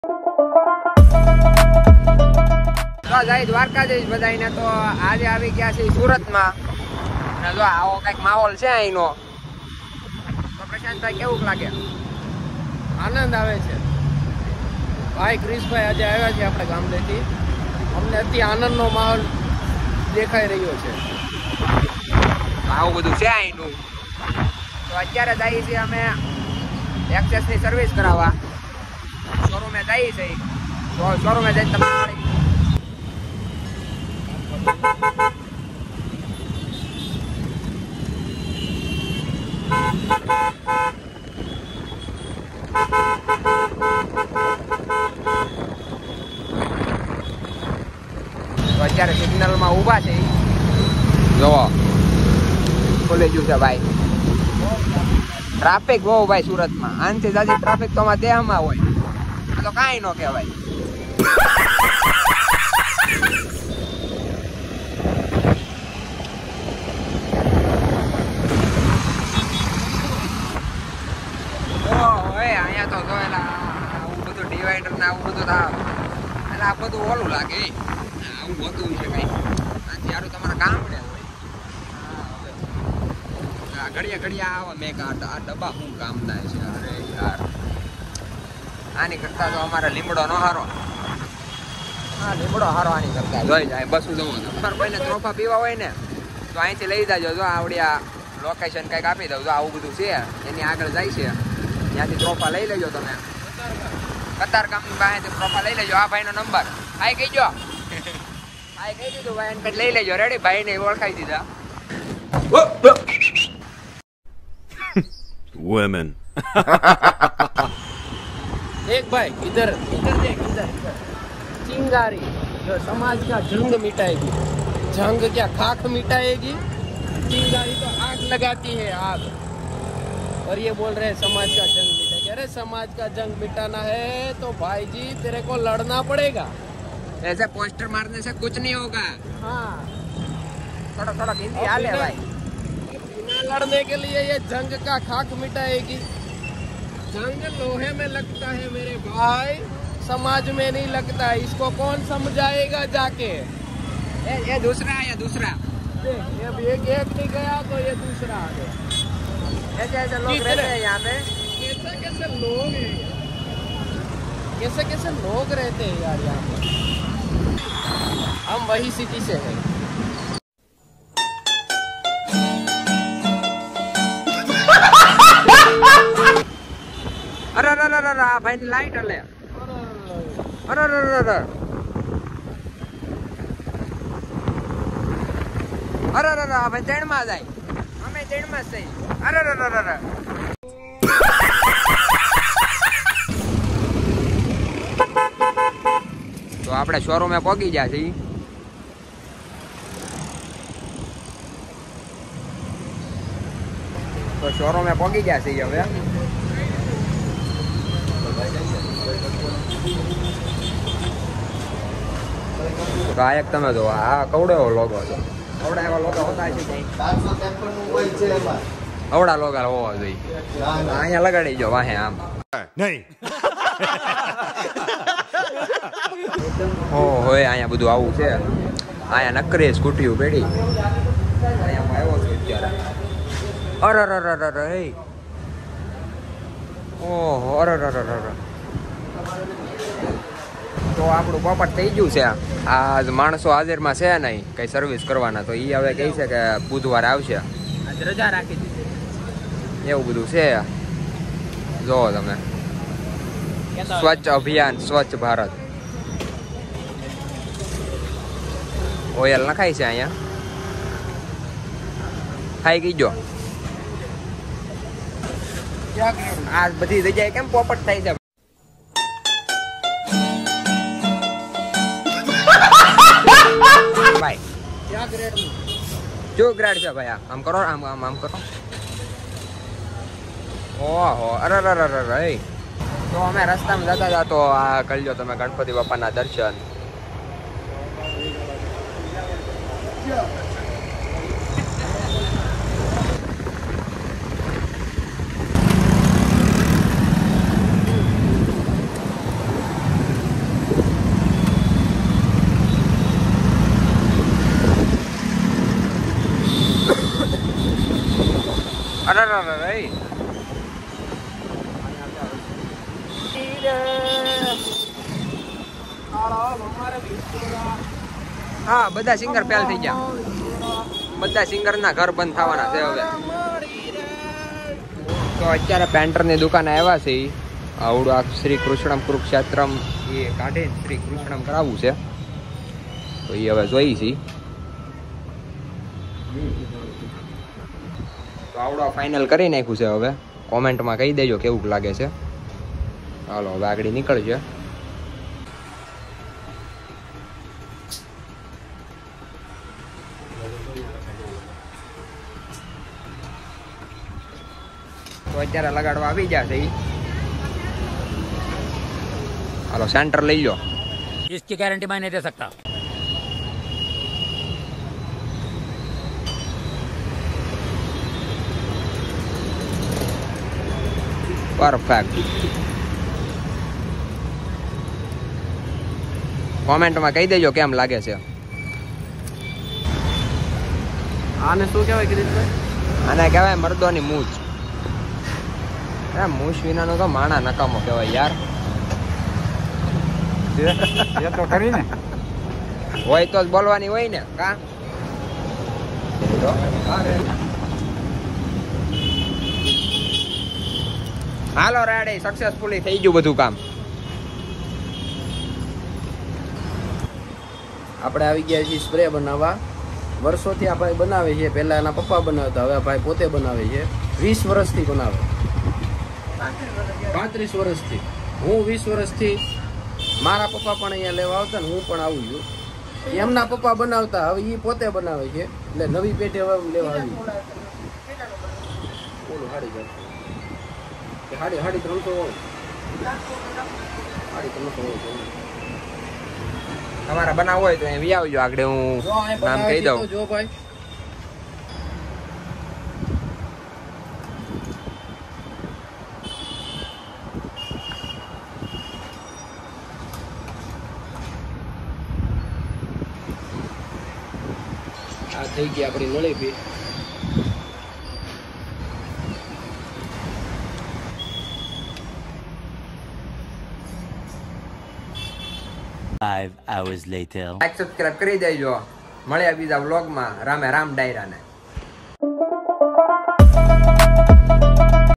જય દ્વારકાધીશ બધાને. તો આજે આવી ગયા છે સુરતમાં. જો આવો કઈક માહોલ છે અહીંનો. તો પ્રશાંતભાઈ કેવું લાગે? આનંદ આવે છે ભાઈ. ક્રિશભાઈ આજે આવ્યા છે આપણે ગામડેથી. અમને અતિ આનંદનો માહોલ દેખાઈ રહ્યો છે. આવું બધું છે અહીંનું. તો અત્યારે જઈએ છીએ અમે એક્સેસની સર્વિસ કરાવવા. શોરૂમે જઈએ છીએ. તો શોરૂમે જઈને તમને અત્યારે સિગ્નલમાં ઊભા છે. જોવો ખુલી ગયું છે ભાઈ. ટ્રાફિક બહુ ભાઈ સુરતમાં. આનથી જાજી ટ્રાફિક તો અમારા દેહમાં હોય. આ તો કાંઈ ન કહેવાય. અહીંયા તો જોયેલા આવું બધું ડિવાઈડર ને આવું બધું થાય એટલે આ બધું ઓલું લાગે. આવું બધું છે કઈ ત્યારે તમારા ગામડે હોય. ઘડિયા ઘડિયા આવા મેં આ ડબ્બા શું કામના છે. અરે યાર આની કરતા તો અમારે લીમડો નો હારો. હા લીમડો હારો આની કરતા. જોઈ જાય બસું જવું તમારે કોઈને ત્રોફા પીવા હોય ને તો અહીંથી લઈ જાજો. જો આવડી આ લોકેશન કંઈક આપી દઉં. જો આવું બધું છે એની આગળ જાય છે. ત્યાંથી ત્રોફા લઈ લેજો તમે. કતાર ગામની પાસેથી ત્રોફા લઈ લેજો. આ ભાઈનો નંબર આઈ કહીજો. આઈ કહી દીધું ભાઈ એને લઈ લેજો. રેડી ભાઈને ઓળખાઈ દીધા. Women. एक भाई इधर इधर देख इधर इधर चिंगारी जो समाज का जंग मिटाएगी. जंग क्या खाक मिटाएगी. चिंगारी तो आग लगाती है आग. और ये बोल रहे हैं समाज का जंग मिटाएगी. अरे समाज का जंग मिटाना है तो भाई जी तेरे को लड़ना पड़ेगा. ऐसे पोस्टर मारने से कुछ नहीं होगा. हाँ थोड़ा थोड़ा हिंदी आ ले भाई. बिना लड़ने के लिए ये जंग का खाक मिटाएगी. जंग लोहे में लगता है मेरे भाई. समाज में नहीं लगता है. इसको कौन समझाएगा जाके. ये दूसरा है. ये दूसरा अब एक नहीं गया तो ये दूसरा आ गया. ऐसे ऐसे लोग रहते हैं यहाँ पे. कैसे कैसे लोग हैं. कैसे कैसे लोग रहते हैं यार यहाँ पे. हम वही सिटी से हैं. अरे अरे अरे अरे भाई ने लाइट ले. अरे अरे अरे अरे अरे अरे भाई चैन में जाए. हमें चैन में सही. अरे अरे अरे अरे તો આપણે શોરૂમે પહોંચી ગયા છીએ. તો શોરૂમે પહોંચી ગયા છીએ હવે. તો આ એક તમે જો આ કવડો એવો લોગો છે. કવડા એવા લોગો હોતા છે કઈ. કવડા લોગો હોવા જોઈએ. અહીંયા લગાડી જો વાહે આમ. નહીં. હોય અહીંયા બધું આવું છે. અહીંયા નકરી સ્કૂટીઓ પેડી. અહીંયા હું આવ્યો છું અત્યારે. અરે અરે અરે અરે હે. ઓહો અરે અરે અરે અરે. તો આપણું પોપટ થઈ ગયું છે. આ માણસો હાજરમાં છે નહીં કઈ સર્વિસ કરવાના. તો એ હવે કહે છે કે બુધવારે આવશે. રજા રાખી દીધી. એવું બધું છે. જોવો તમે. સ્વચ્છ અભિયાન સ્વચ્છ ભારત. ઓઇલ નખાય છે અહીંયા. ખાઈ ગઈજો. આ બધી જગ્યાએ કેમ પોપટ થાય છે. ભાઈ क्या ग्रेड में. જો ગ્રેડ છે ભાઈ. આમ કરો આમ આમ આમ કરો. ઓહો અરે અરે અરે અરે. તો અમે રસ્તામાં જતા હતા તો આ કરી લો તમે ગણપતિ બાપાના દર્શન. અરે અરે અરે હા બધા સિંગર ફેલ થઈ ગયા. બધા સિંગર ના ઘર બંધ થવાના છે હવે. તો અત્યારે પેન્ટર ની દુકાને આવ્યા છે. આવડું આ શ્રી કૃષ્ણમ કુરુક્ષેત્રમ એ કાઢે શ્રી કૃષ્ણમ કરાવવું છે તો એ હવે જોઈ છે. તો આવડો ફાઇનલ કરી નાખ્યું છે. હવે કોમેન્ટમાં કહી દેજો કેવું લાગે છે. હાલો હવે આગળ નીકળશે. તો અત્યારે લગાડવા આવી જશે. હાલો સેન્ટર લઈ લો. इसकी गारंटी मैं नहीं दे सकता. પરફેક્ટ. કોમેન્ટમાં કહી દેજો કેમ લાગે છે. આને શું કહેવાય કિરીટભાઈ? આને કહેવાય મર્દોની મૂછ. મૂછ વિનાનો તો માણા નકામો કહેવાય યાર. ये तो करी ने. હોય તો જ બોલવાની હોય ને કા. હાલો રેડી સક્સેસફુલી થઈ ગયું બધું કામ. આપણે આવી ગયા છીએ સ્પ્રે બનાવવા. વર્ષોથી આ ભાઈ બનાવે છે. પહેલા એના પપ્પા બનાવતા, હવે આ ભાઈ પોતે બનાવે છે. 20 વર્ષથી બનાવે. 35 વર્ષથી. હું 20 વર્ષથી. મારા પપ્પા પણ અહીંયા લેવા આવતા ને હું પણ આવું છું. એમના પપ્પા બનાવતા, હવે એ પોતે બનાવે છે. એટલે નવી પેઢી હવે લેવા આવી. બોલો હાડી જાય. હાડી 300 હોય. હાડી 300 હોય. તમારે બનાવવું હોય તો અહીં વી આવજો. આગળ હું નામ કહી દઉં. જો ભાઈ આ થઈ ગઈ આપણી નળી બી. Five hours later. Like subscribe કરી દેજો. મળ્યા બીજા વ્લોગમાં. રામે રામ ડાયરાને.